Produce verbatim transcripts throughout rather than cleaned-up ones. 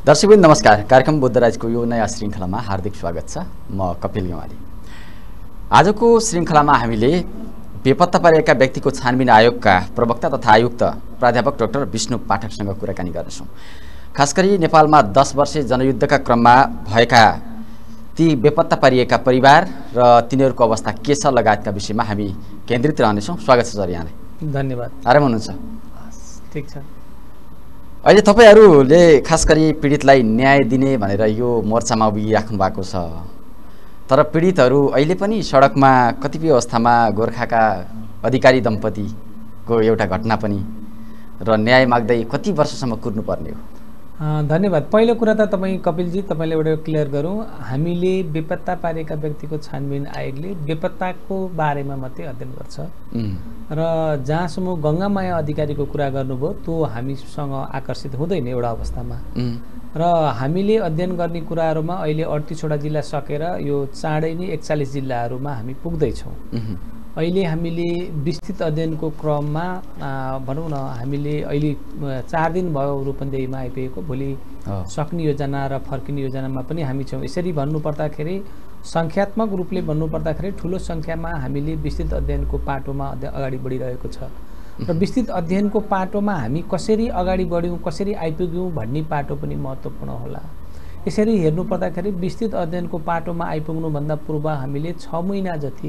दर्शकवृन्द नमस्कार। कार्यक्रम बुद्धराजको यो नयाँ श्रृङ्खलामा हार्दिक स्वागत छ। म कपिल ग्यावाली। आजको श्रृङ्खलामा हामीले बेपत्ता पारिएका व्यक्तिको छानबिन आयोगका प्रवक्ता तथा आयुक्त प्राध्यापक डाक्टर विष्णु पाठकसँग कुराकानी गर्नेछौँ। खासगरी नेपालमा दस वर्षे जनयुद्धका क्रममा भएका ती बेपत्ता पारिएका परिवार र तिनीहरूको अवस्था के छ लगायतका विषयमा हामी केन्द्रित रहनेछौँ। स्वागत छ सर यहाँलाई। धन्यवाद। आराम हुनुहुन्छ? ठीक छ। अहिले तपाईहरूले खास गरी पीडितलाई न्याय दिने भनेर यो मोर्चामा उभिराख्नु भएको छ, तर पीडितहरू अहिले पनि सडकमा कतिपय अवस्थामा गोर्खाका अधिकारी दम्पतिको एउटा घटना पनि र न्याय माग्दै कति वर्षसम्म कुर्नुपर्ने हो? धन्यवाद। पहिलो कुरा त तपाईँ कपिलजी तपाईँले एउटा क्लियर गरौँ, हामीले बेपत्ता पारेका व्यक्तिको छानबिन आयोगले बेपत्ताको बारेमा मात्रै अध्ययन गर्छ र जहाँसम्म गङ्गामाया अधिकारीको कुरा गर्नुभयो त्यो हामीसँग आकर्षित हुँदैन एउटा अवस्थामा। र हामीले अध्ययन गर्ने कुराहरूमा अहिले अडतिसवटा जिल्ला सकेर यो चाँडै नै एकचालिस जिल्लाहरूमा हामी पुग्दैछौँ। अहिले हामीले विस्तृत अध्ययनको क्रममा भनौँ न, हामीले अहिले चार दिन भयो रूपन्देहीमा आइपुगेको, भोलि सक्ने योजना र फर्किने योजनामा पनि हामी छौँ। यसरी भन्नुपर्दाखेरि सङ्ख्यात्मक रूपले भन्नुपर्दाखेरि ठुलो सङ्ख्यामा हामीले विस्तृत अध्ययनको पाटोमा अगाडि बढिरहेको छ र विस्तृत अध्ययनको पाटोमा हामी कसरी अगाडि बढ्यौँ, कसरी आइपुग्यौँ भन्ने पाटो पनि महत्त्वपूर्ण होला। यसरी हेर्नु पर्दाखेरि विस्तृत अध्ययनको पाटोमा आइपुग्नुभन्दा पूर्व हामीले छ महिना जति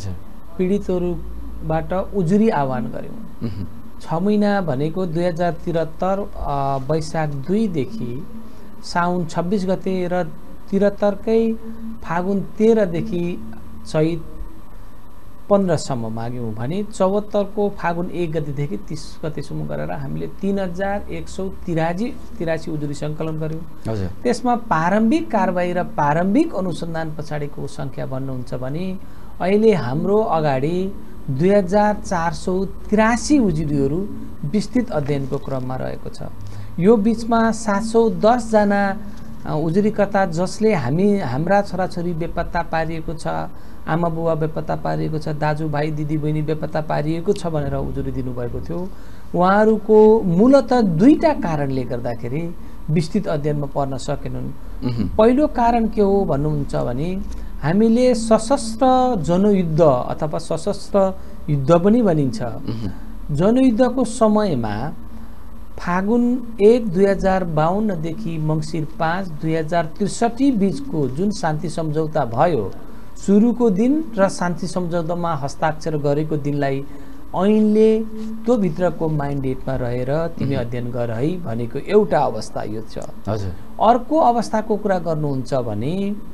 पीडितहरूबाट उजुरी आह्वान गऱ्यौँ। छ महिना भनेको दुई हजार त्रिहत्तर वैशाख दुईदेखि साउन छब्बिस गते र त्रिहत्तरकै फागुन तेह्रदेखि चैत पन्ध्रसम्म माग्यौँ भने चौहत्तरको फागुन एक गतेदेखि तिस गतेसम्म गरेर हामीले तिन हजार एक सौ तिरासी तिरासी उजुरी सङ्कलन गऱ्यौँ। त्यसमा प्रारम्भिक कारबाही र प्रारम्भिक अनुसन्धान पछाडिको सङ्ख्या भन्नुहुन्छ भने अहिले हाम्रो अगाडि दुई हजार चार सौ तिरासी उजुरीहरू विस्तृत अध्ययनको क्रममा रहेको छ। यो बिचमा सात सौ दसजना उजुरीकर्ता जसले हामी हाम्रा छोराछोरी बेपत्ता पारिएको छ, आमा बुवा बेपत्ता पारिएको छ, दाजुभाइ दिदीबहिनी बेपत्ता पारिएको छ भनेर उजुरी दिनुभएको थियो। उहाँहरूको मूलत दुईवटा कारणले गर्दाखेरि विस्तृत अध्ययनमा पर्न सकेनन्। पहिलो कारण के हो भन्नुहुन्छ भने हामीले सशस्त्र जनयुद्ध अथवा सशस्त्र युद्ध पनि भनिन्छ, जनयुद्धको समयमा फागुन एक दुई हजार बाहन्नदेखि मङ्सिर पाँच दुई हजार त्रिसठी बिचको जुन शान्ति सम्झौता भयो, सुरुको दिन र शान्ति सम्झौतामा हस्ताक्षर गरेको दिनलाई ऐनले त्यो भित्रको माइन्डेटमा रहेर तिमी अध्ययन गर है भनेको एउटा अवस्था यो छ। हजुर। अर्को अवस्थाको कुरा गर्नुहुन्छ भने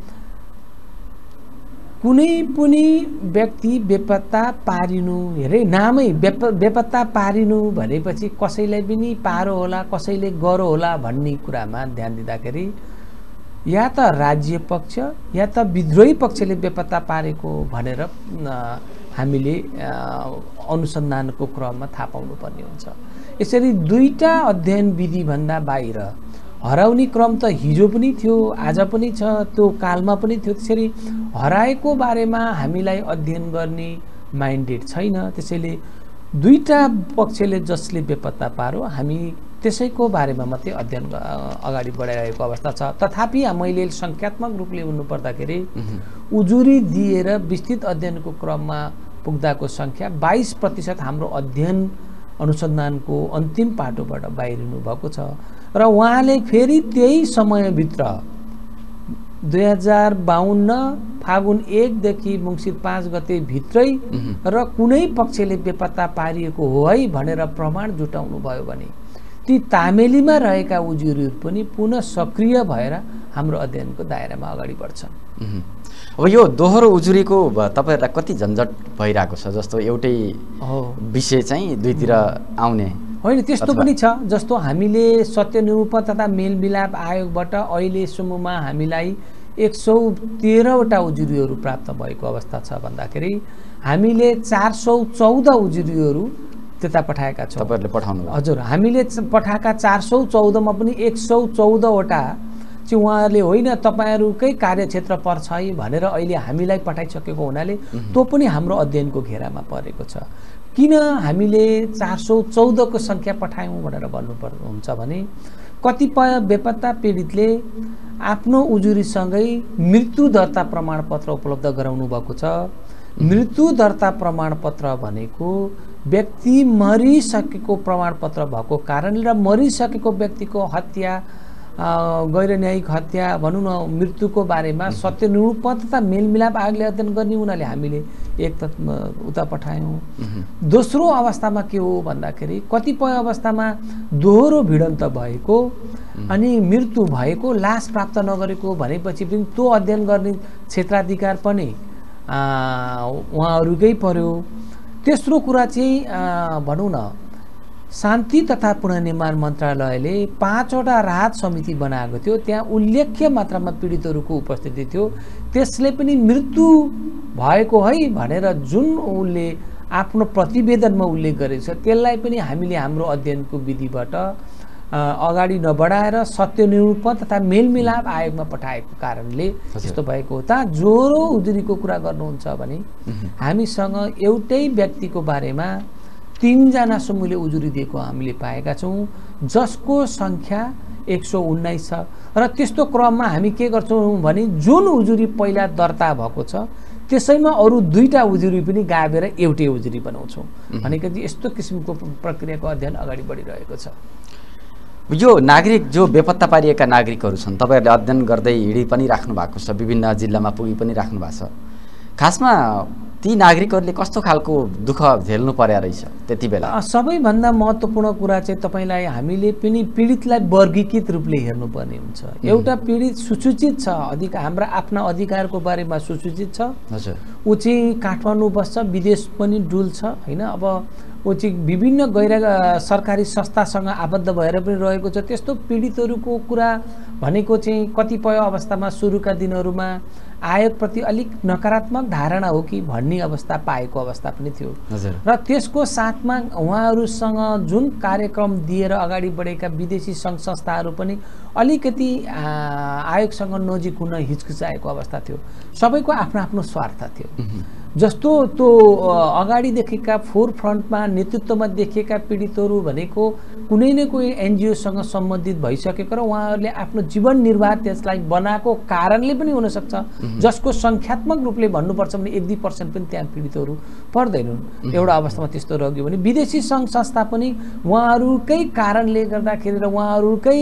कुनै पनि व्यक्ति बेपत्ता पारिनु, हेरे नामै बेप बेपत्ता पारिनु भनेपछि कसैलाई पनि पारो होला, कसैले गरो होला भन्ने कुरामा ध्यान दिँदाखेरि या त राज्य पक्ष या त विद्रोही पक्षले बेपत्ता पारेको भनेर हामीले अनुसन्धानको क्रममा थाहा पाउनुपर्ने हुन्छ। यसरी दुईटा अध्ययन विधिभन्दा बाहिर हराउने क्रम त हिजो पनि थियो, आज पनि छ, त्यो कालमा पनि थियो। त्यसरी हराएको बारेमा हामीलाई अध्ययन गर्ने माइन्डेड छैन। त्यसैले दुईटा पक्षले जसले बेपत्ता पारो हामी त्यसैको बारेमा मात्रै अध्ययन अगाडि बढाइरहेको अवस्था छ। तथापि मैले सङ्ख्यात्मक रूपले भन्नुपर्दाखेरि उजुरी दिएर विस्तृत अध्ययनको क्रममा पुग्दाको सङ्ख्या बाइस प्रतिशत हाम्रो अध्ययन अनुसन्धानको अन्तिम पाटोबाट बाहिरिनु भएको छ। र उहाँले फेरि त्यही समयभित्र दुई हजार बाहन्न फागुन एकदेखि मङ्सिर पाँच गते भित्रै र कुनै पक्षले बेपत्ता पारिएको हो है भनेर प्रमाण जुटाउनु भयो भने ती तामेलीमा रहेका उजुरीहरू पनि पुनः सक्रिय भएर हाम्रो अध्ययनको दायरामा अगाडि बढ्छन्। अब यो दोहोरो उजुरीको तपाईँहरूलाई कति झन्झट भइरहेको छ? जस्तो एउटै विषय चाहिँ दुईतिर आउने होइन, त्यस्तो पनि छ। जस्तो हामीले सत्यनिरूपण तथा मेलमिलाप आयोगबाट अहिलेसम्ममा हामीलाई एक सौ तेह्रवटा उजुरीहरू प्राप्त भएको अवस्था छ भन्दाखेरि हामीले चार सौ चौध उजुरीहरू त्यता पठाएका छौँ। तपाईँहरूले पठाउनु? हजुर, हामीले पठाएका चार सौ चौधमा पनि एक सौ चौधवटा चाहिँ उहाँहरूले होइन तपाईँहरूकै कार्यक्षेत्र पर्छ है भनेर अहिले हामीलाई पठाइसकेको हुनाले त्यो पनि हाम्रो अध्ययनको घेरामा परेको छ। किन हामीले चार सौ चौधको सङ्ख्या पठायौँ भनेर भन्नुपर्ने हुन्छ भने कतिपय बेपत्ता पीडितले आफ्नो उजुरीसँगै मृत्यु दर्ता प्रमाणपत्र उपलब्ध गराउनु भएको छ। मृत्यु दर्ता प्रमाणपत्र भनेको व्यक्ति मरिसकेको प्रमाणपत्र भएको कारणले र मरिसकेको व्यक्तिको हत्या गैर न्यायिक हत्या भनौँ न मृत्युको बारेमा सत्य निरूपण तथा मेलमिलाप आयोगले अध्ययन गर्ने हुनाले हामीले एक त उता पठायौँ। दोस्रो अवस्थामा के हो भन्दाखेरि कतिपय अवस्थामा दोहोरो भिडन्त भएको अनि मृत्यु भएको लास प्राप्त नगरेको भनेपछि पनि त्यो अध्ययन गर्ने क्षेत्राधिकार पनि उहाँहरूकै पर्यो। तेस्रो कुरा चाहिँ भनौँ न शान्ति तथा पुनर्निर्माण मन्त्रालयले पाँचवटा राहत समिति बनाएको थियो। त्यहाँ उल्लेख्य मात्रामा पीडितहरूको उपस्थिति थियो। त्यसले पनि मृत्यु भएको है भनेर जुन उसले आफ्नो प्रतिवेदनमा उल्लेख गरेको छ त्यसलाई पनि हामीले हाम्रो अध्ययनको विधिबाट अगाडि नबढाएर सत्य निरूपण तथा मेलमिलाप आयोगमा पठाएको कारणले यस्तो भएको हो। त ज्वरो उजुरीको कुरा गर्नुहुन्छ भने हामीसँग एउटै व्यक्तिको बारेमा तीनजना समूहले उजुरी दिएको हामीले पाएका छौँ, जसको सङ्ख्या एक सौ उन्नाइस छ। र त्यस्तो क्रममा हामी के गर्छौँ भने जुन उजुरी पहिला दर्ता भएको छ त्यसैमा अरू दुईटा उजुरी पनि गाबेर एउटै उजुरी बनाउँछौँ भनेको यस्तो किसिमको प्रक्रियाको अध्ययन अगाडि बढिरहेको छ। यो नागरिक जो बेपत्ता पारिएका नागरिकहरू छन् तपाईँहरूले अध्ययन गर्दै हिँडी पनि राख्नु भएको छ, विभिन्न जिल्लामा पुगी पनि राख्नु भएको छ। खासमा ती नागरिकहरूले कस्तो खालको दुःख झेल्नु पर्या रहेछ त्यति बेला? सबैभन्दा महत्त्वपूर्ण कुरा चाहिँ तपाईँलाई हामीले पनि पीडितलाई वर्गीकृत रूपले हेर्नुपर्ने हुन्छ। एउटा पीडित सुसूचित छ, अधिकार हाम्रा आफ्ना अधिकारको बारेमा सुसूचित छ। हजुर, ऊ चाहिँ काठमाडौँ बस्छ, विदेश पनि डुल्छ होइन। अब ऊ चाहिँ विभिन्न गैर सरकारी संस्थासँग आबद्ध भएर पनि रहेको छ। त्यस्तो पीडितहरूको कुरा भनेको चाहिँ कतिपय अवस्थामा सुरुका दिनहरूमा आयोगप्रति अलिक नकारात्मक धारणा हो कि भन्ने अवस्था पाएको अवस्था पनि थियो। र त्यसको साथमा उहाँहरूसँग जुन कार्यक्रम दिएर अगाडि बढेका विदेशी सङ्घ संस्थाहरू पनि अलिकति आयोगसँग नजिक हुन हिचकिचाएको अवस्था थियो। सबैको आफ्नो आफ्नो स्वार्थ थियो। जस्तो त्यो अगाडि देखेका फोर फ्रन्टमा नेतृत्वमा देखिएका पीडितहरू भनेको कुनै न कुनै एनजिओसँग सम्बन्धित भइसकेको र उहाँहरूले आफ्नो जीवन निर्वाह त्यसलाई बनाएको कारणले पनि हुनसक्छ, जसको सङ्ख्यात्मक रूपले भन्नुपर्छ भने एक दुई पर्सेन्ट पनि त्यहाँ पीडितहरू पर्दैनन्। एउटा अवस्थामा त्यस्तो रह्यो भने विदेशी सङ्घ संस्था पनि उहाँहरूकै कारणले गर्दाखेरि र उहाँहरूकै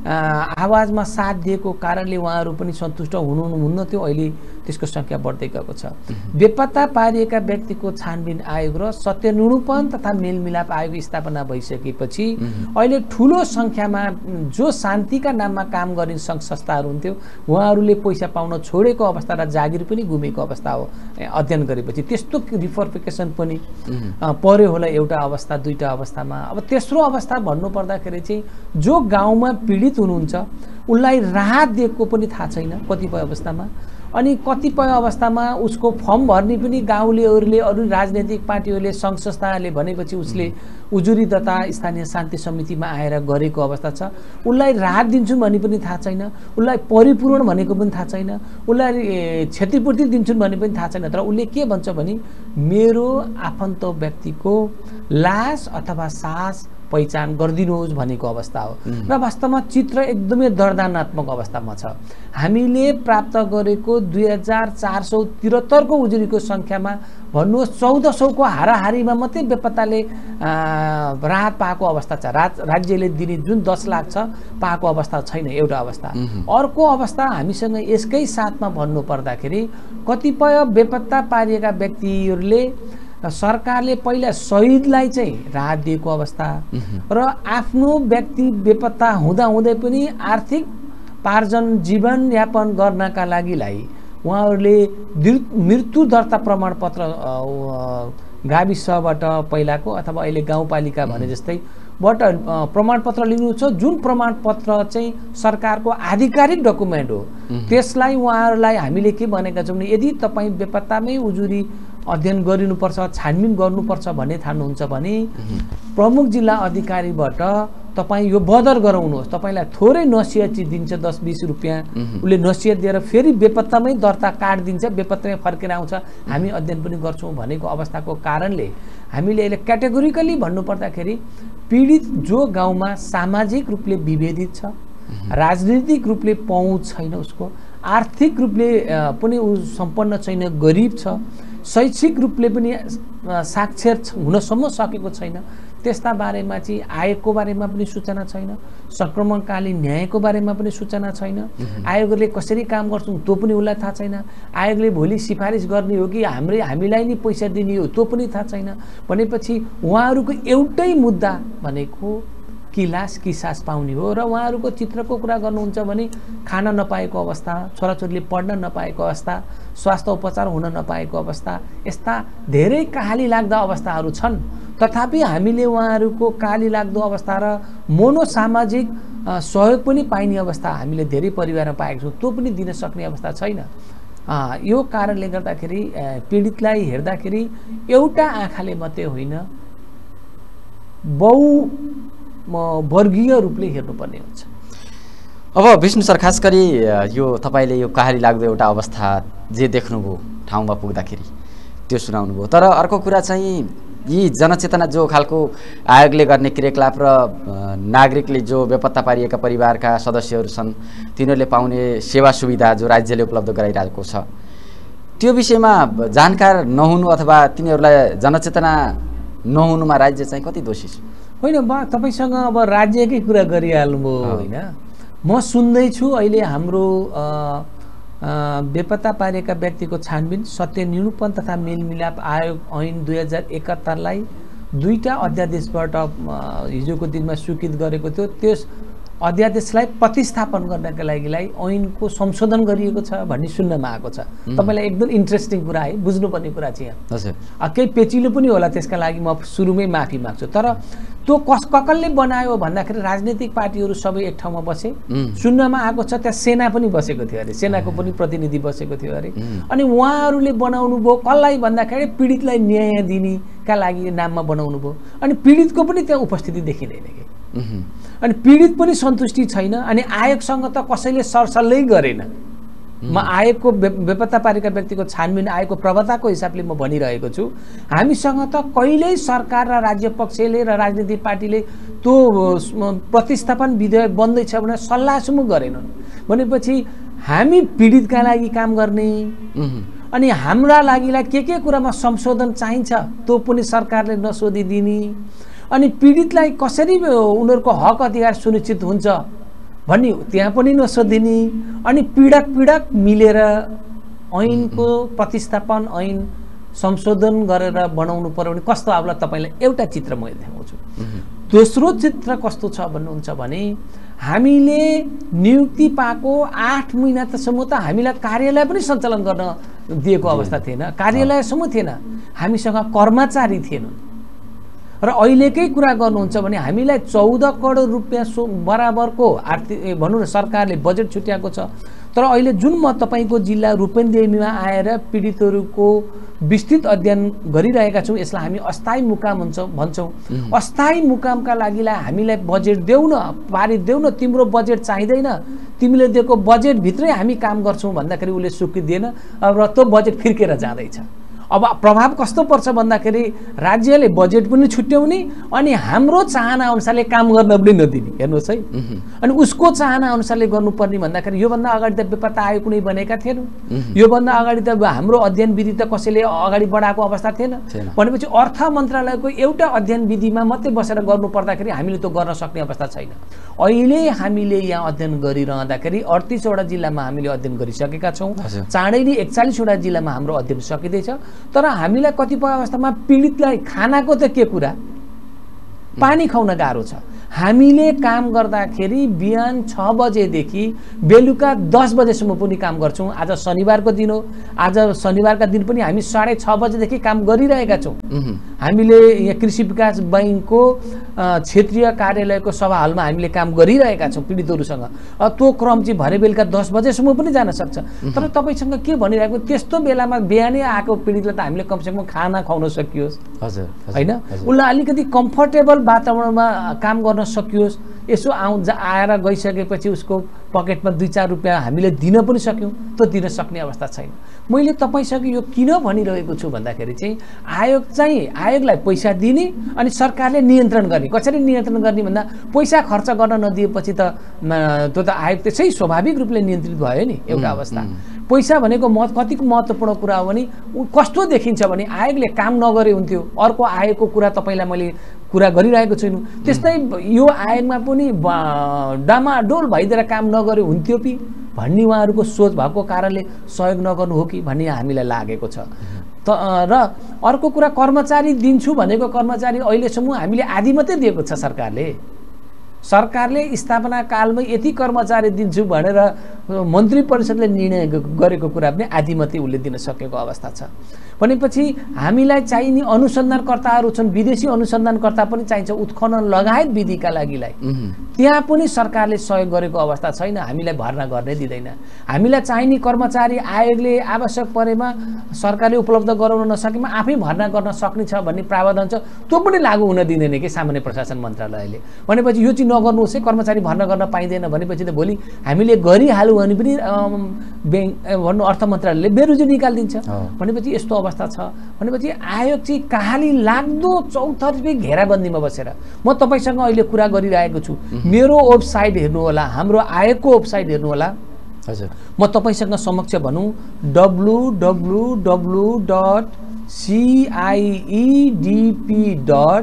आवाजमा साथ दिएको कारणले उहाँहरू पनि सन्तुष्ट हुनुहुन्न थियो। अहिले त्यसको सङ्ख्या बढ्दै गएको छ। बेपत्ता पारिएका व्यक्तिको छानबिन आयोग र सत्य निरूपण तथा मेलमिलाप आयोग स्थापना भइसकेपछि अहिले ठुलो सङ्ख्यामा जो शान्तिका नाममा काम गर्ने सङ्घ संस्थाहरू हुन्थ्यो उहाँहरूले पैसा पाउन छोडेको अवस्था र जागिर पनि गुमेको अवस्था हो। अध्ययन गरेपछि त्यस्तो रिफर्फिकेसन पनि पर्यो होला एउटा अवस्था दुईटा अवस्थामा। अब तेस्रो अवस्था भन्नुपर्दाखेरि चाहिँ जो गाउँमा पीडित हुनुहुन्छ उसलाई राहत दिएको पनि थाहा छैन कतिपय अवस्थामा। अनि कतिपय अवस्थामा उसको फर्म भर्ने पनि गाउँलेहरूले अरू राजनैतिक पार्टीहरूले सङ्घ संस्थाहरूले भनेपछि उसले उजुरी दर्ता स्थानीय शान्ति समितिमा आएर गरेको अवस्था छ। उसलाई राहत दिन्छौँ भने पनि थाहा छैन, उसलाई परिपूरण भनेको पनि थाहा छैन, उसलाई क्षतिपूर्ति दिन्छौँ भने पनि थाहा छैन। तर उसले के भन्छ भने मेरो आफन्त व्यक्तिको लास अथवा सास पहिचान गरिदिनुहोस् भनेको अवस्था हो। र वास्तवमा चित्र एकदमै दर्दनात्मक अवस्थामा छ। हामीले प्राप्त गरेको दुई हजार चार सौ त्रिहत्तरको उजुरीको सङ्ख्यामा भन्नुहोस् चौध सौको हाराहारीमा मात्रै बेपत्ताले राहत पाएको अवस्था छ। राज राज्यले दिने जुन दस लाख छ पाएको अवस्था छैन एउटा अवस्था। अर्को अवस्था हामीसँग यसकै साथमा भन्नु पर्दाखेरि कतिपय बेपत्ता पारिएका व्यक्तिहरूले सरकारले पहिला शहीदलाई चाहिँ राहत दिएको अवस्था र आफ्नो व्यक्ति बेपत्ता हुँदाहुँदै पनि आर्थिक पार्जन जीवनयापन गर्नका लागिलाई उहाँहरूले मृत्यु दर्ता प्रमाणपत्र गाविसबाट पहिलाको अथवा अहिले गाउँपालिका भने जस्तै बाट प्रमाणपत्र लिनु छ, जुन प्रमाणपत्र चाहिँ सरकारको आधिकारिक डकुमेन्ट हो। त्यसलाई उहाँहरूलाई हामीले के भनेका छौँ भने यदि तपाईँ बेपत्तामै उजुरी अध्ययन गरिनुपर्छ, छानबिन गर्नुपर्छ भन्ने ठान्नुहुन्छ भने प्रमुख जिल्ला अधिकारीबाट तपाईँ यो बदर गराउनुहोस्, तपाईँलाई थोरै नसिहत चिज दिन्छ दस बिस रुपियाँ, उसले नसिहत दिएर फेरि बेपत्तामै दर्ता कार्ड दिन्छ, बेपत्तामै फर्केर आउँछ, हामी अध्ययन पनि गर्छौँ भनेको अवस्थाको कारणले हामीले यसले क्याटेगोरिकली भन्नुपर्दाखेरि पीडित जो गाउँमा सामाजिक रूपले विभेदित छ, राजनीतिक रूपले पहुँच छैन, उसको आर्थिक रूपले पनि ऊ सम्पन्न छैन, गरिब छ, शैक्षिक रूपले पनि साक्षर हुनसम्म सकेको छैन, त्यस्ता बारेमा चाहिँ आयोगको बारेमा पनि सूचना छैन, सङ्क्रमणकालीन न्यायको बारेमा पनि सूचना छैन, आयोगले कसरी काम गर्छौँ त्यो पनि उसलाई थाहा छैन, आयोगले भोलि सिफारिस गर्ने हो कि हाम्रै हामीलाई नै पैसा दिने हो त्यो पनि थाहा छैन भनेपछि उहाँहरूको एउटै मुद्दा भनेको किलास किसास पाउने हो। र उहाँहरूको चित्रको कुरा गर्नुहुन्छ भने खान नपाएको अवस्था, छोराछोरीले पढ्न नपाएको अवस्था, स्वास्थ्य उपचार हुन नपाएको अवस्था, यस्ता धेरै कहाली लाग्दा अवस्थाहरू छन्। तथापि हामीले उहाँहरूको काली लाग्दो अवस्था र मोनोसामाजिक सहयोग पनि पाइने अवस्था हामीले धेरै परिवारमा पाएका छौँ, त्यो पनि दिन सक्ने अवस्था छैन। यो कारणले गर्दाखेरि पीडितलाई हेर्दाखेरि एउटा आँखाले मात्रै होइन, बहु वर्गीय रूपले हेर्नुपर्ने हुन्छ। अब विष्णु सर, खास गरी यो तपाईँले यो कहाली लाग्दो एउटा अवस्था जे देख्नुभयो ठाउँमा पुग्दाखेरि त्यो सुनाउनु भयो, तर अर्को कुरा चाहिँ यी जनचेतना जो खालको आयोगले गर्ने क्रियाकलाप र नागरिकले जो बेपत्ता पारिएका परिवारका सदस्यहरू छन् तिनीहरूले पाउने सेवा सुविधा जो राज्यले उपलब्ध गराइरहेको छ त्यो विषयमा जानकार नहुनु अथवा तिनीहरूलाई जनचेतना नहुनुमा राज्य चाहिँ कति दोषी छ? होइन, बा तपाईँसँग अब राज्यकै कुरा गरिहाल्नुभयो होइन। म सुन्दैछु अहिले हाम्रो बेपत्ता पारेका व्यक्तिको छानबिन सत्य निरूपण तथा मेलमिलाप आयोग ऐन दुई हजार एकहत्तरलाई दुईवटा अध्यादेशबाट हिजोको दिनमा स्वीकृत गरेको थियो। त्यस अध्यादेशलाई प्रतिस्थापन गर्नका लागिलाई ऐनको संशोधन गरिएको छ भन्ने सुन्नमा आएको छ। तपाईँलाई एकदम इन्ट्रेस्टिङ कुरा है, बुझ्नुपर्ने कुरा चाहिँ हजुर केही पेचिलो पनि होला, त्यसका लागि म सुरुमै माफी माग्छु। तर त्यो कस ककलले बनायो भन्दाखेरि राजनीतिक पार्टीहरू सबै एक ठाउँमा बसे, सुन्नमा आएको छ त्यहाँ सेना पनि बसेको थियो अरे, सेनाको पनि प्रतिनिधि बसेको थियो अरे, अनि उहाँहरूले बनाउनु भयो कसलाई भन्दाखेरि पीडितलाई न्याय दिनेका लागि नाममा बनाउनु भयो, अनि पीडितको पनि त्यहाँ उपस्थिति देखिँदैन कि, अनि पीडित पनि सन्तुष्टि छैन, अनि आयोगसँग त कसैले सरसल्लै गरेन। म आयोगको बेपत्ता पारेका व्यक्तिको छानबिन आयोगको प्रवक्ताको हिसाबले म भनिरहेको छु, हामीसँग त कहिल्यै सरकार र राज्य पक्षले र राजनीतिक पार्टीले त्यो प्रतिस्थापन विधेयक बन्दैछ भने सल्लाहसम्म गरेनन्। भनेपछि हामी पीडितका लागि काम गर्ने अनि हाम्रा लागिलाई के के कुरामा संशोधन चाहिन्छ त्यो पनि सरकारले नसोधिदिने, अनि पीडितलाई कसरी उनीहरूको हक अधिकार सुनिश्चित हुन्छ भन्ने त्यहाँ पनि नसोधिने, अनि पीडक पीडक मिलेर ऐनको प्रतिस्थापन ऐन संशोधन गरेर बनाउनु पर्यो भने कस्तो आउला तपाईँलाई एउटा चित्र म देखाउँछु। दोस्रो चित्र कस्तो छ भन्नुहुन्छ भने हामीले नियुक्ति पाएको आठ महिना तसम्म त हामीलाई कार्यालय पनि सञ्चालन गर्न दिएको अवस्था थिएन, कार्यालयसम्म थिएन, हामीसँग कर्मचारी थिएनन्। र अहिलेकै कुरा गर्नुहुन्छ भने हामीलाई चौध करोड रुपियाँ सो बराबरको आर्थिक भनौँ न सरकारले बजेट छुट्याएको छ, तर अहिले जुन म तपाईँको जिल्ला रूपन्देहीमा आएर पीडितहरूको विस्तृत अध्ययन गरिरहेका छौँ, यसलाई हामी अस्थायी मुकाम हुन्छ भन्छौँ। अस्थायी मुकामका लागिलाई हामीलाई बजेट देऊ न, पारित देऊ न, तिम्रो बजेट चाहिँदैन, तिमीले दिएको बजेटभित्रै हामी काम गर्छौँ भन्दाखेरि उसले स्वीकृति दिएन र त्यो बजेट फिर्केर जाँदैछ। अब प्रभाव कस्तो पर्छ भन्दाखेरि राज्यले बजेट पनि छुट्याउने अनि हाम्रो चाहना अनुसारले काम गर्न पनि नदिने, हेर्नुहोस् है। अनि उसको चाहना अनुसारले गर्नुपर्ने भन्दाखेरि योभन्दा अगाडि त बेपत्ता आयोग कुनै बनेका थिएन, योभन्दा अगाडि त हाम्रो अध्ययन विधि त कसैले अगाडि बढाएको अवस्था थिएन। भनेपछि अर्थ मन्त्रालयको एउटा अध्ययन विधिमा मात्रै बसेर गर्नु पर्दाखेरि हामीले त्यो गर्न सक्ने अवस्था छैन। अहिले हामीले यहाँ अध्ययन गरिरहँदाखेरि अडतिसवटा जिल्लामा हामीले अध्ययन गरिसकेका छौँ, चाँडै नै एकचालिसवटा जिल्लामा हाम्रो अध्ययन सकिँदैछ। तर हामीलाई कतिपय अवस्थामा पीडितलाई खानाको त के कुरा, पानी खुवाउन गाह्रो छ। हामीले काम गर्दाखेरि बिहान छ बजेदेखि बेलुका दस बजेसम्म पनि काम गर्छौँ। आज शनिबारको दिन हो, आज शनिबारका दिन पनि हामी साढे छ बजेदेखि काम गरिरहेका छौँ। हामीले यहाँ कृषि विकास बैङ्कको क्षेत्रीय कार्यालयको सभा हलमा हामीले काम गरिरहेका छौँ पीडितहरूसँग। त्यो क्रम चाहिँ भरे बेलुका दस बजेसम्म पनि जान सक्छ। तर तपाईँसँग के भनिरहेको, त्यस्तो बेलामा बिहानै आएको पीडितलाई त हामीले कमसेकम खाना खुवाउन सकियोस्, हजुर होइन, उसलाई अलिकति कम्फर्टेबल वातावरणमा काम गर्न नसकियोस्, यसो आउँ आएर गइसकेपछि उसको पकेटमा दुई चार रुपियाँ हामीले दिन पनि सक्यौँ, त्यो दिन सक्ने अवस्था छैन। मैले तपाईँसँग यो किन भनिरहेको छु भन्दाखेरि चाहिँ आयोग चाहिँ आयोगलाई पैसा दिने अनि सरकारले नियन्त्रण गर्ने। कसरी नियन्त्रण गर्ने भन्दा पैसा खर्च गर्न नदिएपछि त त्यो त आयोग त्यसै स्वाभाविक रूपले नियन्त्रित भयो नि एउटा अवस्था। पैसा भनेको मत कतिको महत्त्वपूर्ण कुरा हो भने कस्तो देखिन्छ भने आयोगले काम नगरे हुन्थ्यो, अर्को आयोगको कुरा तपाईँलाई मैले कुरा गरिरहेको छैन, त्यस्तै यो आयोगमा पनि डामाडोल भइदिएर काम नगरे हुन्थ्यो कि भन्ने उहाँहरूको सोच भएको कारणले सहयोग नगर्नु हो कि भन्ने हामीलाई लागेको छ। त र अर्को कुरा कर्मचारी दिन्छु भनेको कर्मचारी अहिलेसम्म हामीले आधी मात्रै दिएको छ सरकारले। सरकारले स्थापना कालमै यति कर्मचारी दिन्छु भनेर मन्त्री परिषदले निर्णय गरेको कुरा पनि आधी मात्रै उसले दिन सकेको अवस्था छ। भनेपछि हामीलाई चाहिने अनुसन्धानकर्ताहरू छन्, विदेशी अनुसन्धानकर्ता पनि चाहिन्छ उत्खनन लगायत विधिका लागिलाई, त्यहाँ पनि सरकारले सहयोग गरेको अवस्था छैन, हामीलाई भर्ना गर्ने दिँदैन। हामीलाई चाहिने कर्मचारी आयोगले आवश्यक परेमा सरकारले उपलब्ध गराउन नसकेमा आफै भर्ना गर्न सक्ने छ भन्ने प्रावधान छ, त्यो पनि लागू हुन दिँदैन कि सामान्य प्रशासन मन्त्रालयले। भनेपछि यो चाहिँ नगर्नुहोस् है, कर्मचारी भर्ना गर्न पाइँदैन भनेपछि त भोलि हामीले गरिहाल्यौँ भने पनि ब्याङ्क भन्नु अर्थ मन्त्रालयले बेरोजगारी निकालिदिन्छ। भनेपछि यस्तो अवस्था छ। भनेपछि आयोग चाहिँ कहाली लाग्दो चौतर्फी घेराबन्दीमा बसेर म तपाईँसँग अहिले कुरा गरिरहेको छु। मेरो वेबसाइट हेर्नु होला, हाम्रो आयोगको वेबसाइट हेर्नु होला। हजुर, म तपाईँसँग समक्ष भनौँ W W W dot CIEDP dot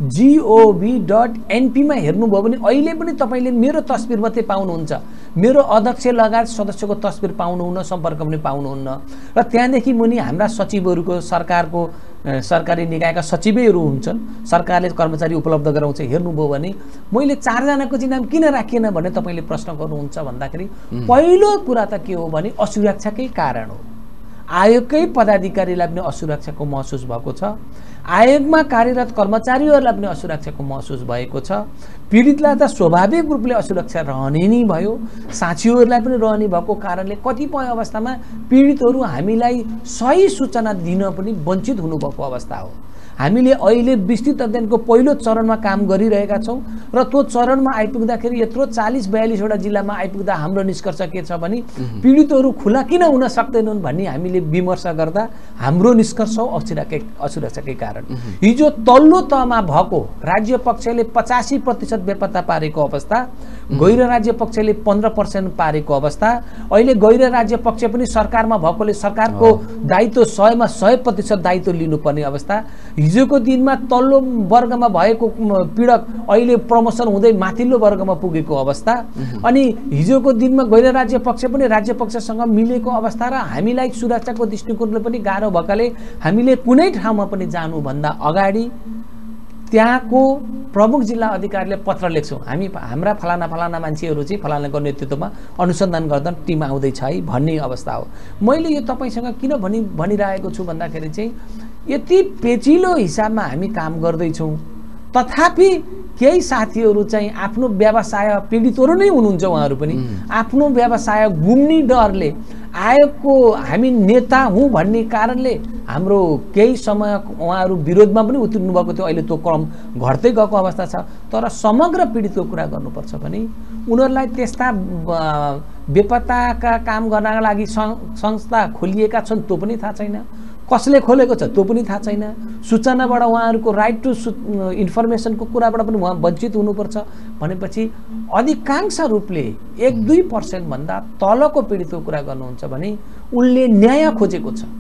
gov dot एनपीमा हेर्नुभयो भने अहिले पनि तपाईँले मेरो तस्बिर मात्रै पाउनुहुन्छ, मेरो अध्यक्ष लगायत सदस्यको तस्बिर पाउनुहुन्न, सम्पर्क पनि पाउनुहुन्न। र त्यहाँदेखि मुनि हाम्रा सचिवहरूको सरकारको सरकारी निकायका सचिवैहरू हुन्छन्, सरकारले कर्मचारी उपलब्ध गराउँछ। हेर्नुभयो भने मैले चारजनाको चाहिँ नाम किन राखिएन भने तपाईँले प्रश्न गर्नुहुन्छ भन्दाखेरि पहिलो कुरा त के हो भने असुरक्षाकै कारण हो। आयोगकै पदाधिकारीलाई पनि असुरक्षाको महसुस भएको छ, आयोगमा कार्यरत कर्मचारीहरूलाई पनि असुरक्षाको महसुस भएको छ। पीडितलाई त स्वाभाविक रूपले असुरक्षा रहने नै भयो, साथीहरूलाई पनि रहने भएको कारणले कतिपय अवस्थामा पीडितहरू हामीलाई सही सूचना दिन पनि वञ्चित हुनुभएको अवस्था हो। हामीले अहिले विस्तृत अध्ययनको पहिलो चरणमा काम गरिरहेका छौँ र त्यो चरणमा आइपुग्दाखेरि यत्रो चालीस बयालिसवटा जिल्लामा आइपुग्दा हाम्रो निष्कर्ष के छ भने पीडितहरू खुला किन हुन सक्दैनन् भन्ने हामीले विमर्श गर्दा हाम्रो निष्कर्ष हो असुरक्षाकै असुरक्षाकै कारण। हिजो तल्लो तहमा भएको राज्य पक्षले पचासी प्रतिशत बेपत्ता पारेको अवस्था, गैर राज्य पक्षले पन्ध्र पर्सेन्ट पारेको अवस्था, अहिले गैर राज्य पक्ष पनि सरकारमा भएकोले सरकारको दायित्व सयमा सय प्रतिशत दायित्व लिनुपर्ने अवस्था। हिजोको दिनमा तल्लो वर्गमा भएको पीडक अहिले प्रमोसन हुँदै माथिल्लो वर्गमा पुगेको अवस्था, अनि हिजोको दिनमा गैर राज्य पक्ष पनि राज्य पक्षसँग मिलेको अवस्था र हामीलाई सुरक्षाको दृष्टिकोणले पनि गाह्रो भएकाले हामीले कुनै ठाउँमा पनि जानुभन्दा अगाडि त्यहाँको प्रमुख जिल्ला अधिकारीले पत्र लेख्छौँ, हामी हाम्रा फलाना फलाना मान्छेहरू चाहिँ फलानाको नेतृत्वमा अनुसन्धान गर्दा टिम आउँदैछ है भन्ने अवस्था हो। मैले यो तपाईँसँग किन भनि भनिरहेको छु भन्दाखेरि चाहिँ यति पेचिलो हिसाबमा हामी काम गर्दैछौँ, तथापि केही साथीहरू चाहिँ आफ्नो व्यवसाय पीडितहरू नै हुनुहुन्छ, उहाँहरू पनि आफ्नो व्यवसाय गुम्ने डरले आयोगको हामी नेता हुँ भन्ने कारणले हाम्रो केही समय उहाँहरू विरोधमा पनि उत्रिनु भएको थियो। अहिले त्यो क्रम घट्दै गएको अवस्था छ। तर समग्र पीडितको कुरा गर्नुपर्छ भने उनीहरूलाई त्यस्ता बेपत्ताका काम गर्नका लागि संस्था खोलिएका छन् त्यो पनि थाहा छैन, कसले खोलेको छ त्यो पनि थाहा छैन, सूचनाबाट उहाँहरूको राइट टु इन्फर्मेसनको कुराबाट पनि उहाँ वञ्चित हुनुपर्छ। भनेपछि अधिकांश रूपले एक दुई पर्सेन्टभन्दा तलको पीडितको कुरा गर्नुहुन्छ भने उनले न्याय खोजेको छ,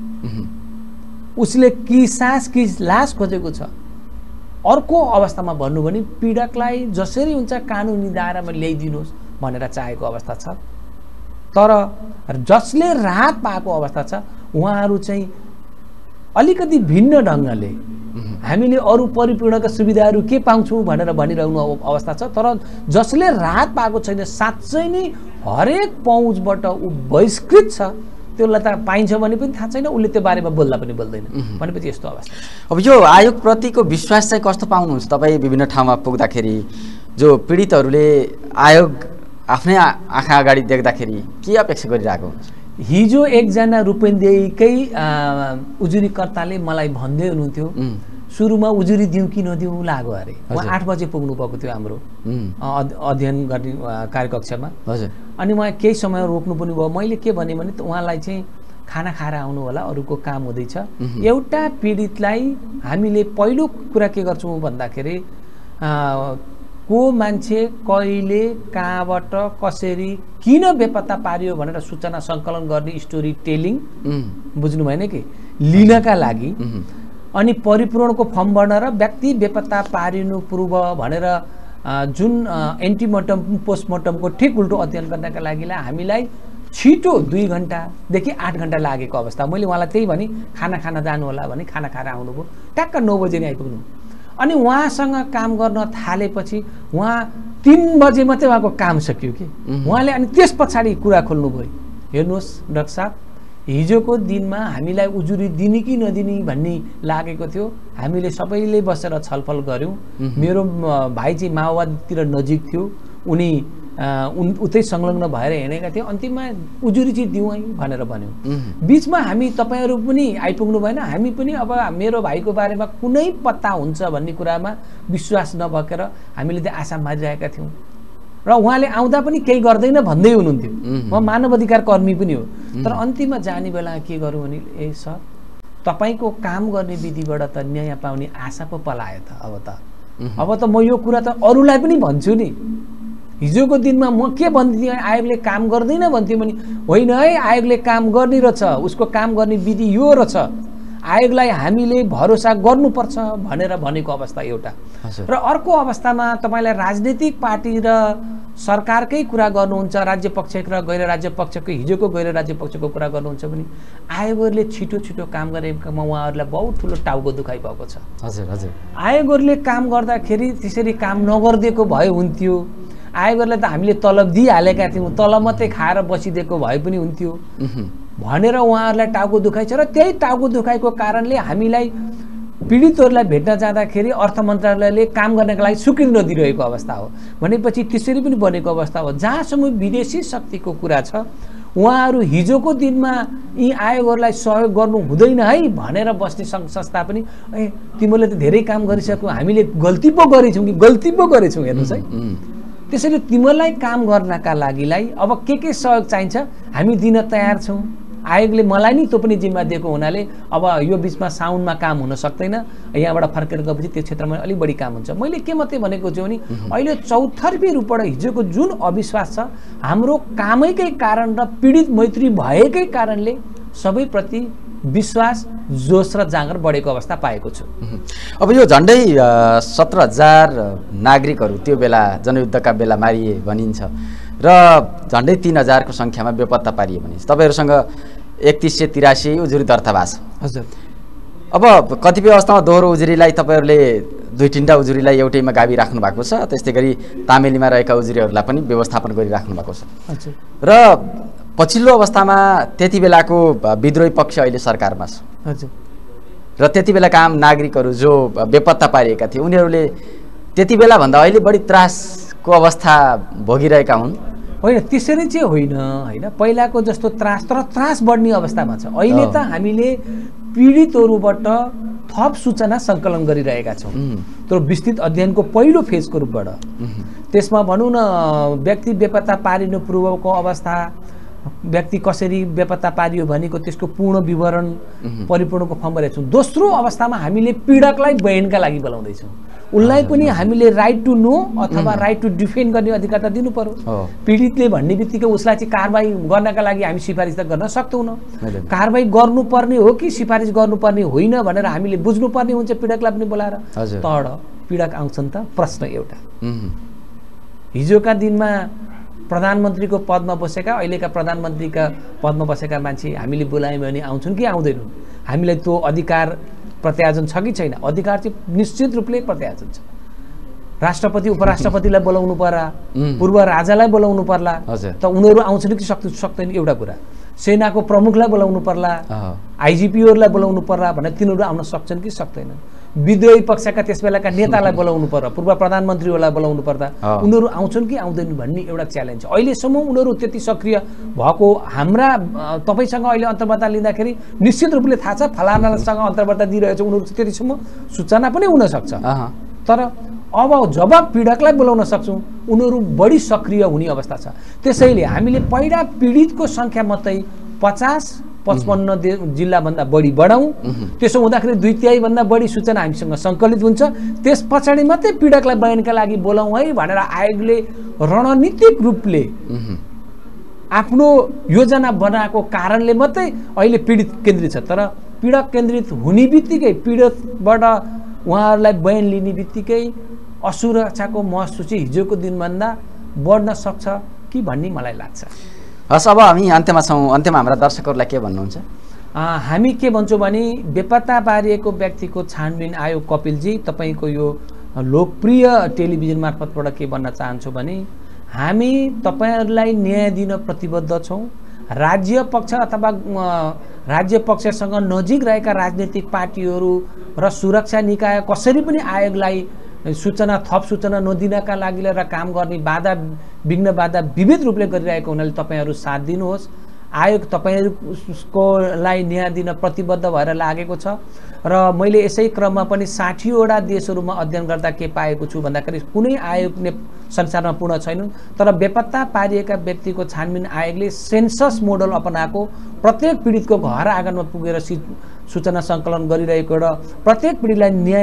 उसले कि सास कि लास खोजेको छ। अर्को अवस्थामा भन्नु भने पीडकलाई जसरी हुन्छ कानुनी दायरामा ल्याइदिनुहोस् भनेर चाहेको अवस्था छ। तर जसले राहत पाएको अवस्था छ उहाँहरू चाहिँ अलिकति भिन्न ढङ्गले हामीले अरू परिपूर्णका सुविधाहरू के पाउँछौँ भनेर भनिरहनु अवस्था छ। तर जसले राहत पाएको छैन, साँच्चै नै हरेक पहुँचबाट ऊ बहिष्कृत छ, त्यसलाई त पाइन्छ भने पनि थाहा छैन, उसले त्यो बारेमा बोल्दा पनि बोल्दैन। भनेपछि यस्तो अवस्था। अब यो आयोगप्रतिको विश्वास चाहिँ कस्तो पाउनुहुन्छ तपाईँ विभिन्न ठाउँमा पुग्दाखेरि? जो पीडितहरूले आयोग आफ्नै आँखा अगाडि देख्दाखेरि के अपेक्षा गरिरहेको हुन्छ? हिजो एकजना रूपेन्देहीकै उजुरीकर्ताले मलाई भन्दै हुनुहुन्थ्यो सुरुमा उजुरी दिउँ कि नदिउँ लाग्यो अरे उहाँ आठ बजे पुग्नु भएको थियो हाम्रो अध्ययन गर्ने कार्यकक्षमा हजुर अनि उहाँ केही समय रोक्नु पनि भयो मैले के भने भने उहाँलाई चाहिँ खाना खाएर आउनु होला अरूको काम हुँदैछ एउटा पीडितलाई हामीले पहिलो कुरा के गर्छौँ भन्दाखेरि को मान्छे कहिले कहाँबाट कसरी किन बेपत्ता पारियो भनेर सूचना सङ्कलन गर्ने स्टोरी टेलिङ बुझ्नु भएन कि लिनका लागि अनि परिपूरणको फर्म भर्न र व्यक्ति बेपत्ता पारिनु पूर्व भनेर जुन एन्टिमोर्टम पोस्टमोर्टमको ठिक उल्टो अध्ययन गर्नका लागि हामीलाई छिटो दुई घन्टादेखि आठ घन्टा लागेको अवस्था मैले उहाँलाई त्यही भने खाना खान जानु होला भने खाना खाएर आउनुभयो ट्याक्क नौ बजे नै आइपुग्नु अनि उहाँसँग काम गर्न थालेपछि उहाँ तीन बजे मात्रै उहाँको काम सकियो कि उहाँले अनि त्यस पछाडि कुरा खोल्नुभयो हेर्नुहोस् डाक्टर साहब हिजोको दिनमा हामीलाई उजुरी दिने कि नदिने भन्ने लागेको थियो हामीले सबैले बसेर छलफल गऱ्यौँ मेरो भाइ चाहिँ माओवादीतिर नजिक थियो उनी उन उतै संलग्न भएर हिँडेका थिए अन्तिममा उजुरी चाहिँ दिउँ है भनेर भन्यौँ बिचमा हामी तपाईँहरू पनि आइपुग्नु भएन हामी पनि अब मेरो भाइको बारेमा कुनै पत्ता हुन्छ भन्ने कुरामा विश्वास नभएर हामीले त्यो आशा मारिरहेका थियौँ र उहाँले आउँदा पनि केही गर्दैन भन्दै हुनुहुन्थ्यो उहाँ मानव अधिकार कर्मी पनि हो तर अन्तिममा जाने बेला के गरौँ भने ए सर तपाईँको काम गर्ने विधिबाट त न्याय पाउने आशा पो पलायो त अब त अब त म यो कुरा त अरूलाई पनि भन्छु नि हिजोको दिनमा म के भन्थेँ आयोगले काम गर्दैन भन्थ्यो भने होइन है आयोगले काम गर्ने रहेछ उसको काम गर्ने विधि यो रहेछ आयोगलाई हामीले भरोसा गर्नुपर्छ भनेर भनेको अवस्था एउटा र अर्को अवस्थामा तपाईँलाई राजनीतिक पार्टी र सरकारकै कुरा गर्नुहुन्छ राज्य पक्ष र गैर राज्य पक्षको हिजोको गैर राज्य पक्षको कुरा गर्नुहुन्छ भने आयोगहरूले छिटो छिटो काम गरेकामा उहाँहरूलाई बहुत ठुलो टाउको दुखाइ भएको छ हजुर हजुर आयोगहरूले काम गर्दाखेरि त्यसरी काम नगरिदिएको भए हुन्थ्यो आयोगहरूलाई त हामीले तलब दिइहालेका थियौँ तलब मात्रै खाएर बसिदिएको भए पनि हुन्थ्यो भनेर उहाँहरूलाई टाउको दुखाइ छ र त्यही टाउको दुखाइको कारणले हामीलाई पीडितहरूलाई भेट्न जाँदाखेरि अर्थ मन्त्रालयले काम गर्नका लागि स्वीकृति नदिइरहेको अवस्था हो भनेपछि त्यसरी पनि बनेको अवस्था हो जहाँसम्म विदेशी शक्तिको कुरा छ उहाँहरू हिजोको दिनमा यी आयोगहरूलाई सहयोग गर्नु हुँदैन है भनेर बस्ने सङ्घ संस्था पनि ए तिमीले त धेरै काम गरिसक्यौ हामीले गल्ती पो गरेछौँ कि गल्ती पो गरेछौँ हेर्नुहोस् है त्यसैले तिमीलाई काम गर्नका लागिलाई अब के के सहयोग चाहिन्छ हामी दिन तयार छौँ आयोगले मलाई नि त्यो पनि जिम्मा दिएको हुनाले अब यो बिचमा साउन्डमा काम हुन सक्दैन यहाँबाट फर्केर गएपछि त्यो क्षेत्रमा अलिक बढी काम हुन्छ मैले के मात्रै भनेको छु भने अहिले चौतर्फी रूपबाट हिजोको जुन अविश्वास छ हाम्रो कामैकै कारण र पीडित मैत्री भएकै कारणले सबैप्रति विश्वास जोस र जाँगर बढेको अवस्था पाएको छु अब यो झन्डै सत्र हजार नागरिकहरू त्यो बेला जनयुद्धका बेला मारिए भनिन्छ र झन्डै तीन हजारको सङ्ख्यामा बेपत्ता पारिए भनिन्छ तपाईँहरूसँग एकतिस सय तिरासी उजुरी दर्ता भएको छ हजुर अब कतिपय अवस्थामा दोहोरो उजुरीलाई तपाईँहरूले दुई तिनवटा उजुरीलाई एउटैमा गाबी राख्नु भएको छ त्यस्तै गरी तामेलीमा रहेका उजुरीहरूलाई पनि व्यवस्थापन गरिराख्नु भएको छ हजुर र पछिल्लो अवस्थामा त्यति बेलाको विद्रोही पक्ष अहिले सरकारमा छ हजुर र त्यति बेला काम नागरिकहरू जो बेपत्ता पारिएका थिए उनीहरूले त्यति बेला भन्दा अहिले बढी त्रासको अवस्था भोगिरहेका हुन् होइन त्यसरी चाहिँ होइन होइन पहिलाको जस्तो त्रास तर त्रास बढ्ने अवस्थामा छ अहिले त हामीले पीडितहरूबाट थप सूचना सङ्कलन गरिरहेका छौँ तर विस्तृत अध्ययनको पहिलो फेजको रूपबाट त्यसमा भनौँ न व्यक्ति बेपत्ता पारिनु पूर्वको अवस्था व्यक्ति कसरी बेपत्ता पारियो भनेको त्यसको पूर्ण विवरण परिपूर्णको फर्म भरेका छौँ दोस्रो अवस्थामा हामीले पीडकलाई बयानका लागि बोलाउँदैछौँ उसलाई पनि हामीले राइट टु नो अथवा राइट टु डिफेन्ड गर्ने अधिकार त दिनु पर्यो पीडितले भन्ने बित्तिकै उसलाई चाहिँ कारबाही गर्नका लागि हामी सिफारिस त गर्न सक्दैनौँ कारबाही गर्नुपर्ने हो कि सिफारिस गर्नुपर्ने होइन भनेर हामीले बुझ्नुपर्ने हुन्छ पीडकलाई पनि बोलाएर तर पीडक आउँछन् त प्रश्न एउटा हिजोका दिनमा प्रधानमन्त्रीको पदमा बसेका अहिलेका प्रधानमन्त्रीका पदमा बसेका मान्छे हामीले बोलायौँ भने आउँछन् कि आउँदैनन् हामीलाई त्यो अधिकार प्रत्यायोजन छ कि छैन अधिकार चाहिँ निश्चित रूपले प्रत्यायोजन छ राष्ट्रपति उपराष्ट्रपतिलाई बोलाउनु पर्ला पूर्व राजालाई बोलाउनु पर्ला त उनीहरू आउँछन् कि सक् सक्दैन एउटा कुरा सेनाको प्रमुखलाई बोलाउनु पर्ला आइजिपीहरूलाई बोलाउनु पर्ला भनेर तिनीहरू आउन सक्छन् कि सक्दैनन् विद्रोही पक्षका त्यस बेलाका नेतालाई बोलाउनु पर्दा पूर्व प्रधानमन्त्रीहरूलाई बोलाउनु पर्दा उनीहरू आउँछन् कि आउँदैनन् भन्ने एउटा च्यालेन्ज छ। अहिलेसम्म उनीहरू त्यति सक्रिय भएको हाम्रा तपाईँसँग अहिले अन्तर्वार्ता लिँदाखेरि निश्चित रूपले थाहा छ फलानासँग अन्तर्वार्ता दिइरहेछ उनीहरू त्यतिसम्म सूचना पनि हुनसक्छ। तर अब जब पीडकलाई बोलाउन सक्छौँ उनीहरू बढी सक्रिय हुने अवस्था छ। त्यसैले हामीले पहिला पीडितको सङ्ख्या मात्रै पचास पचपन्न जिल्लाभन्दा बढी बढाउँ। त्यसो हुँदाखेरि दुई तिहाईभन्दा बढी सूचना हामीसँग सङ्कलित हुन्छ। त्यस पछाडि मात्रै पीडकलाई बयानका लागि बोलाउँ है भनेर आयोगले रणनीतिक रूपले आफ्नो योजना बनाएको कारणले मात्रै अहिले पीडित केन्द्रित छ। तर पीडक केन्द्रित हुने बित्तिकै पीडितबाट उहाँहरूलाई बयान लिने बित्तिकै असुरक्षाको महसुस हिजोको दिनभन्दा बढ्न सक्छ कि भन्ने मलाई लाग्छ। हस्, अब हामी अन्त्यमा छौँ। अन्त्यमा हाम्रा दर्शकहरूलाई के भन्नुहुन्छ? हामी के भन्छौँ भने बेपत्ता पारिएको व्यक्तिको छानबिन आयोग कपिलजी तपाईँको यो लोकप्रिय टेलिभिजन मार्फतबाट के भन्न चाहन्छु भने हामी तपाईँहरूलाई न्याय दिन प्रतिबद्ध छौँ। राज्य पक्ष अथवा राज्य पक्षसँग नजिक रहेका राजनीतिक पार्टीहरू र सुरक्षा निकाय कसरी पनि आयोगलाई सूचना थप सूचना नदिनका लागि र काम गर्ने बाधा विघ्न बाधा विविध रूपले गरिरहेको हुनाले तपाईँहरू साथ दिनुहोस्। आयोग तपाईँहरूकोलाई न्याय दिन प्रतिबद्ध भएर लागेको छ र मैले यसै क्रममा पनि साठीवटा देशहरूमा अध्ययन गर्दा के पाएको छु भन्दाखेरि कुनै आयोग ने संसारमा पूर्ण छैनन्। तर बेपत्ता पारिएका व्यक्तिको छानबिन आयोगले सेन्सस मोडल अपनाएको प्रत्येक पीडितको घर आँगनमा पुगेर सूचना सङ्कलन गरिरहेको र प्रत्येक पीडितलाई न्याय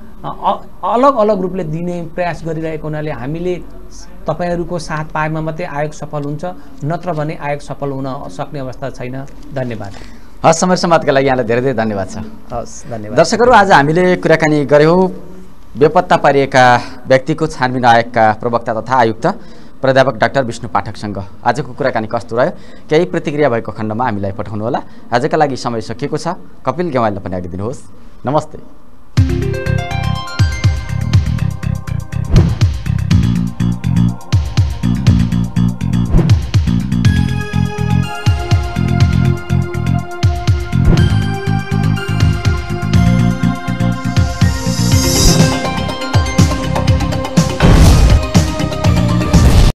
अलग अलग रूपले दिने प्रयास गरिरहेको हुनाले हामीले तपाईँहरूको साथ पाएमा मात्रै आयोग सफल हुन्छ, नत्र भने आयोग सफल हुन सक्ने अवस्था छैन। धन्यवाद। हस्, समय समाजका लागि यहाँलाई धेरै धेरै धन्यवाद छ। हस्, धन्यवाद। दर्शकहरू, आज हामीले कुराकानी गऱ्यौँ बेपत्ता पारिएका व्यक्तिको छानबिन आयोगका प्रवक्ता तथा आयुक्त प्राध्यापक डाक्टर विष्णु पाठकसँग। आजको कुराकानी कस्तो रह्यो केही प्रतिक्रिया भएको खण्डमा हामीलाई पठाउनुहोला। आजका लागि समय सकिएको छ। कपिल ग्यावालीलाई पनि आगिदिनुहोस्। नमस्ते।